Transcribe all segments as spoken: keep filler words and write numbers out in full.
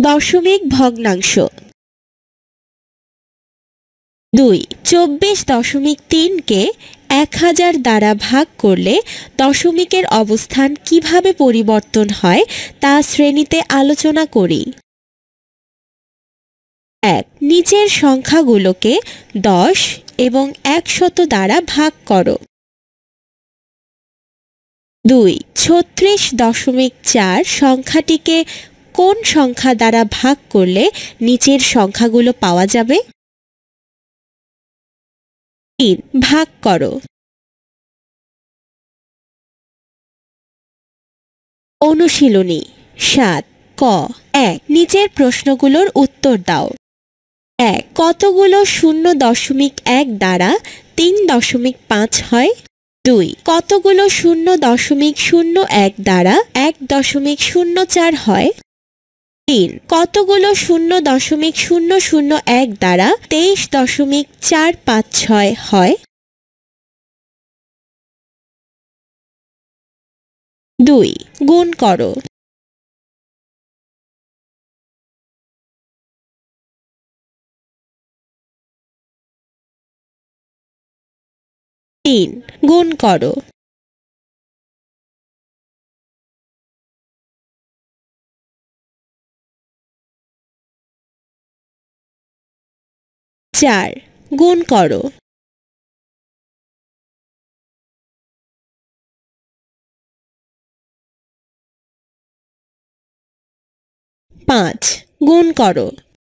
দশমিক ভগ্নাংশ। দুই, চব্বিশ দশমিক তিনকে এক হাজার দ্বারা ভাগ করলে দশমিকের অবস্থান কিভাবে পরিবর্তন হয় তা শ্রেণীতে আলোচনা করি। এক, নিচের সংখ্যাগুলোকে দশ এবং একশত দ্বারা ভাগ করো। দুই, ছত্রিশ দশমিক চার সংখ্যাটিকে কোন সংখ্যা দ্বারা ভাগ করলে নিচের সংখ্যাগুলো পাওয়া যাবে? তিন, ভাগ করো। অনুশীলনী সাত ক। এক, নিচের প্রশ্নগুলোর উত্তর দাও। এক, কতগুলো শূন্য দশমিক এক দ্বারা তিন দশমিক পাঁচ হয়? দুই, কতগুলো শূন্য দশমিক শূন্য এক দ্বারা এক দশমিক শূন্য চার হয়? তিন, কতগুলো শূন্য দশমিক শূন্য শূন্য এক দ্বারা তেইশ দশমিক চার পাঁচ ছয় হয়? দুই, গুণ করো। তিন, গুণ করো। চার, গুণ করো। পাঁচ, গুণ করো।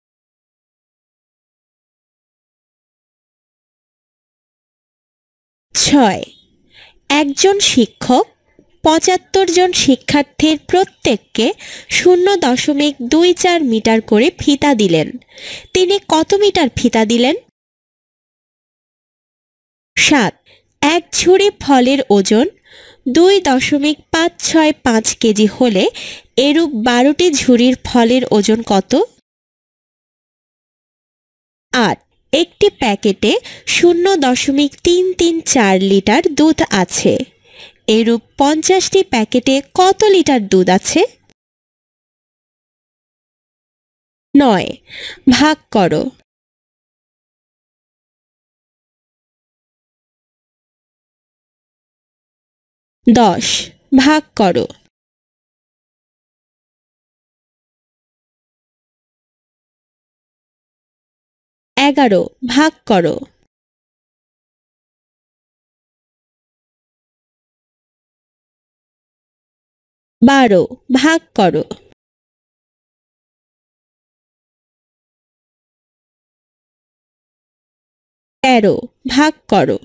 ছয়, একজন শিক্ষক পঁচাত্তর জন শিক্ষার্থীর প্রত্যেককে শূন্য দশমিক দুই চার মিটার করে ফিতা দিলেন। তিনি কত মিটার ফিতা দিলেন? সাত, এক ঝুড়ি ফলের ওজন দুই দশমিক পাঁচ ছয় পাঁচ কেজি হলে এরূপ বারোটি ঝুড়ির ফলের ওজন কত? আট, একটি প্যাকেটে শূন্য দশমিক তিন তিন চার লিটার দুধ আছে। এরূপ পঞ্চাশটি প্যাকেটে কত লিটার দুধ আছে? নয়, ভাগ করো। দশ, ভাগ করো। এগারো, ভাগ করো। বারো, ভাগ করো। তেরো, ভাগ করো।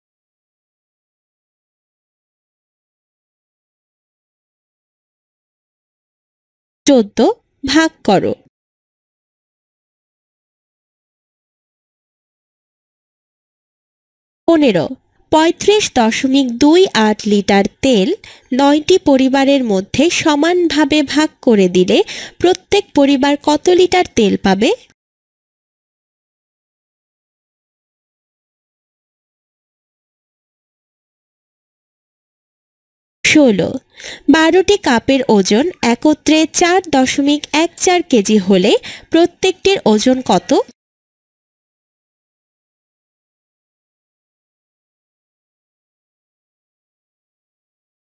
চোদ্দ, ভাগ করো। পনেরো, পঁয়ত্রিশ দশমিক দুই আট লিটার তেল নয়টি পরিবারের মধ্যে সমানভাবে ভাগ করে দিলে প্রত্যেক পরিবার কত লিটার তেল পাবে? ষোলো, বারোটি কাপের ওজন একত্রে চার দশমিক এক চার কেজি হলে প্রত্যেকটির ওজন কত?